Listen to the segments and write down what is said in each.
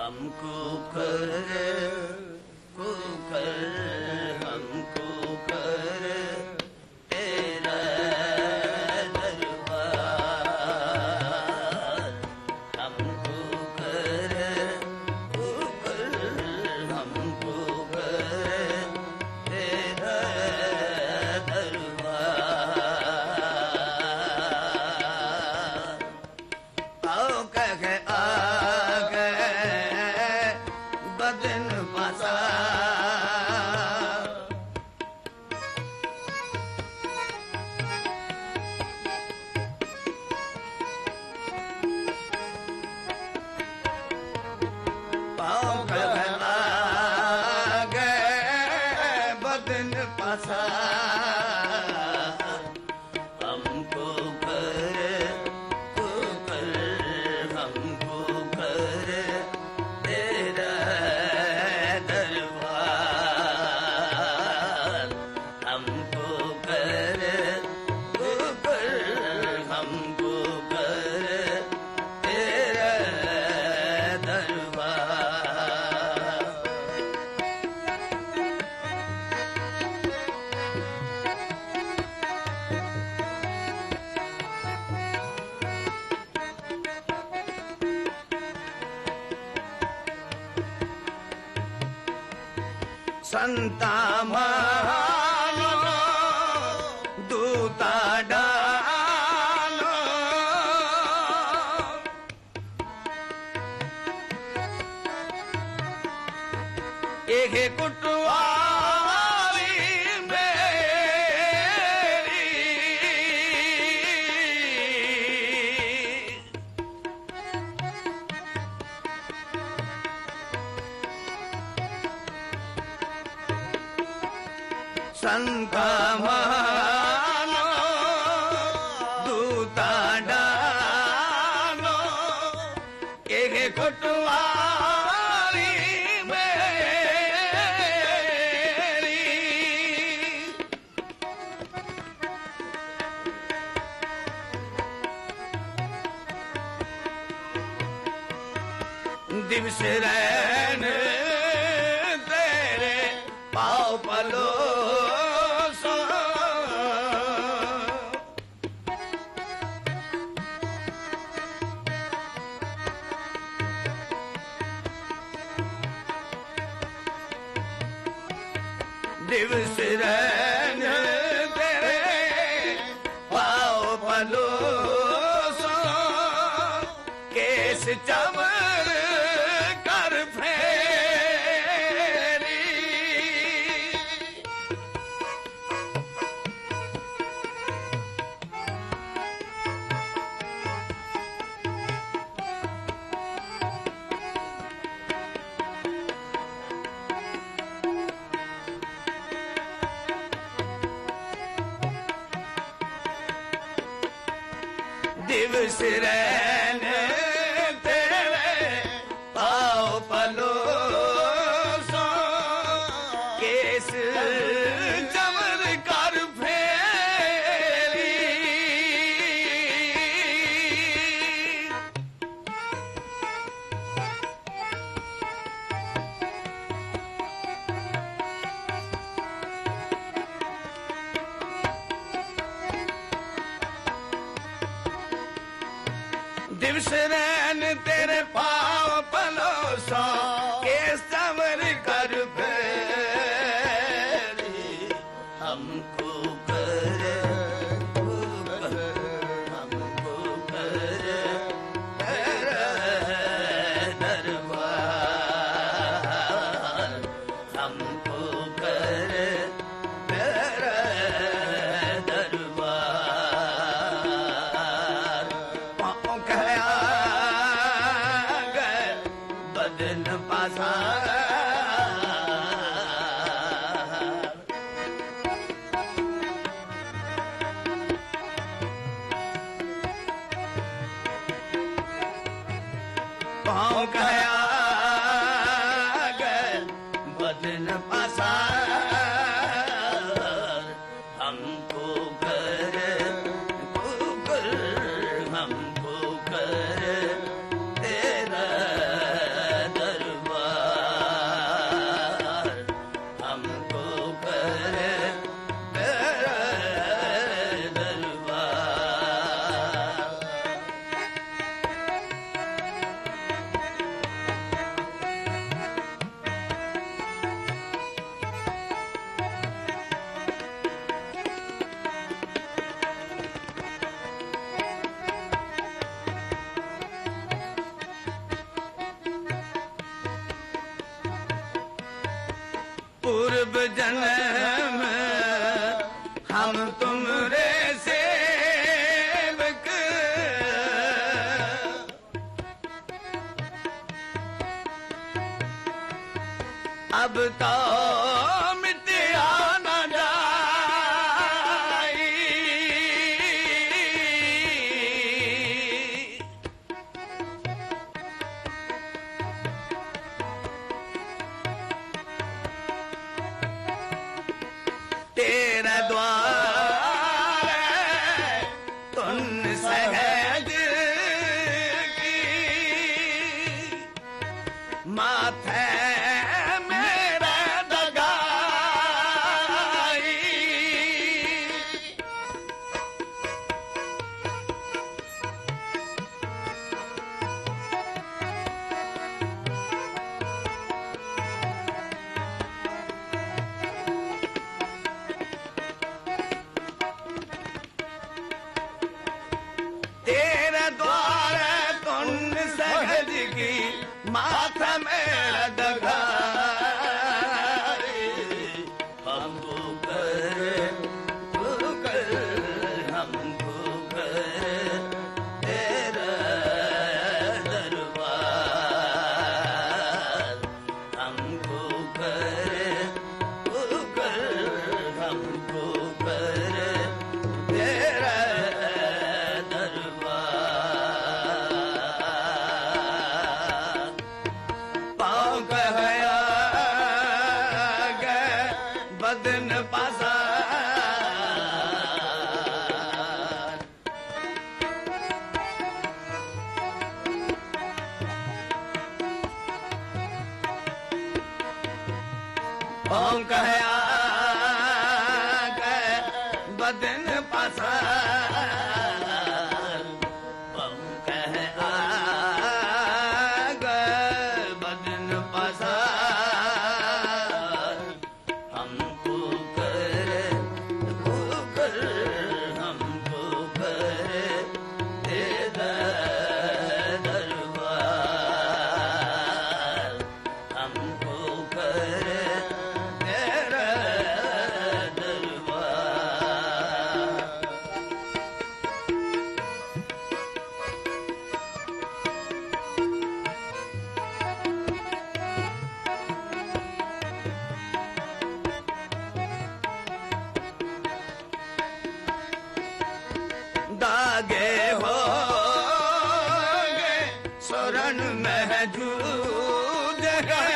हमको कर हमको कर तेरा दरबार, हमको कर हमको कर तेरा दरबार। आओ कह आ गए बदन पसा, पाँव कह आ गए बदन पसा, हमको कर हमको कर तेरा दरबार, हमको कर हमको कर तेरा दरबार। संता मानो दूता डालो, एक कुटवारी मेरी, संता मानो दूता डालो, एक कुटवारी मेरी, दिवस रैन तेरे पाँव पलोसो, दिवस रैन तेरे पाँव पलोसो, केस चमर कर फेरी, दिवस रैन तेरे पाँव पलोसो, केस चमर कर फेरी, दिवस रैन तेरे पाँव पलोसो, केस चमर कर फेरी, हमको कर हमको कर तेरा दरबार, हमको कर तेरा दरबार। पाँव कह गए बदन पसा, पाँव कह गए बदन पसा, हमको कर हमको कर तेरा दर जन्म हम तुमरे सेवक, अब तो मिटिया न जाई। तेरा द्वार तुम सहज की, माथे मेरा दगाई। तेरा द्वार तुम सहज की, माथा मेरा दगाई। हमको कर हमको कर तेरा दरबार, हमको कर हमको कर तेरा दरबार। पाँव कहया गए बदन पासा, पाँव कहया गए बदन पासा, पाँव कहया गए बदन पासा। हमको कर हमको कर तेरा दरबार, हमको कर तेरा दरबार। दागे हो शरण महजूद है,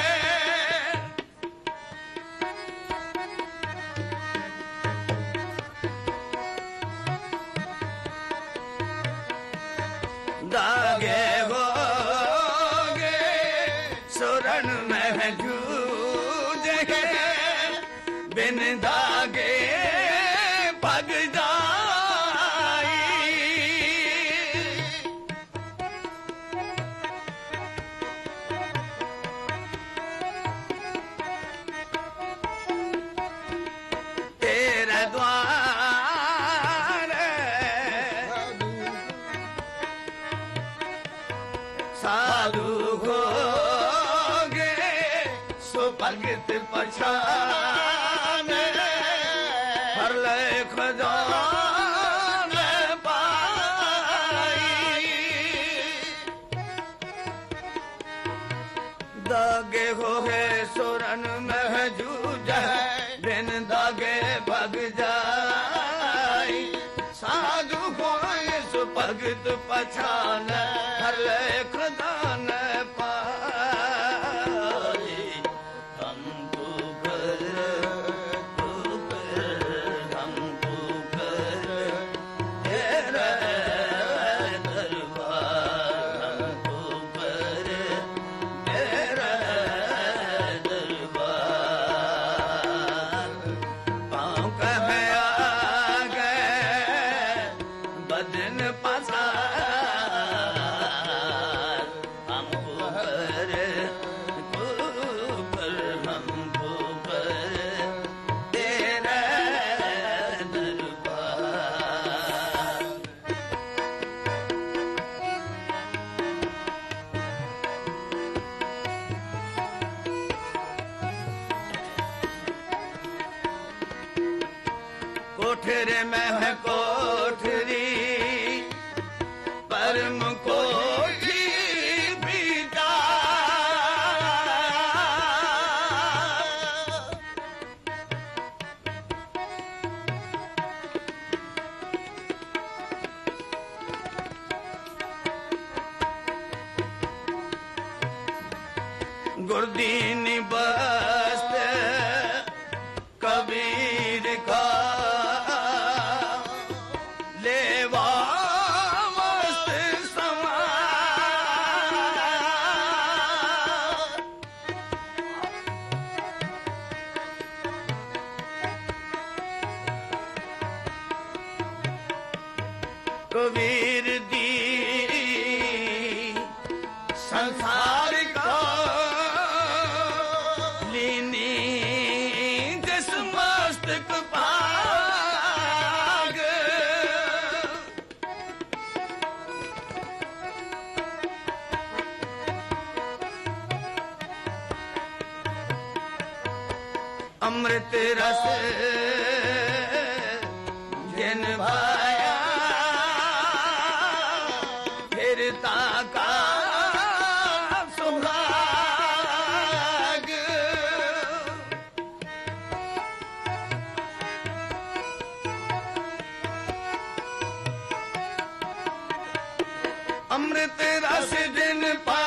दागे हो शरण महजूद है, बिन दागे पग जाई। तेरा द्वार साधु हो गए सो भगत पछान, हर लेख जान पाई। दागे हो है सुरन महजूज है, बिन दागे भग जाई। साधु हो सो भगत पछान, हर लेख दान पाई। हमको कर हमको कर तेरा दरबार, हमको कर तेरा दरबार। पाँव कहया गए बदन पसार, फिर मह कोठरी परम कोठी बीता। गुरदीनी बस्त कबीर का लेवा मस्त समा। कबीर दी संसार का लीनी जिस मस्तक भाग। अमृत रस जिन भाया फिरता का सुहाग। अमृत रस जिन पा